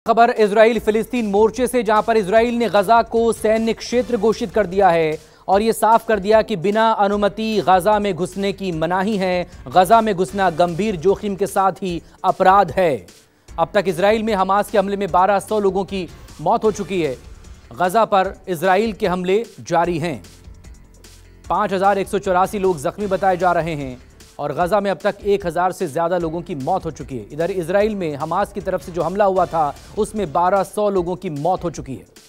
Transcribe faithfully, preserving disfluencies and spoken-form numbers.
खबर इजराइल फिलिस्तीन मोर्चे से, जहां पर इजराइल ने गजा को सैन्य क्षेत्र घोषित कर दिया है और यह साफ कर दिया कि बिना अनुमति गजा में घुसने की मनाही है। गजा में घुसना गंभीर जोखिम के साथ ही अपराध है। अब तक इजराइल में हमास के हमले में बारह सौ लोगों की मौत हो चुकी है। गजा पर इजराइल के हमले जारी हैं। पांच हजार एक सौ चौरासी लोग जख्मी बताए जा रहे हैं और गजा में अब तक एक हजार से ज्यादा लोगों की मौत हो चुकी है। इधर इजराइल में हमास की तरफ से जो हमला हुआ था उसमें बारह सौ लोगों की मौत हो चुकी है।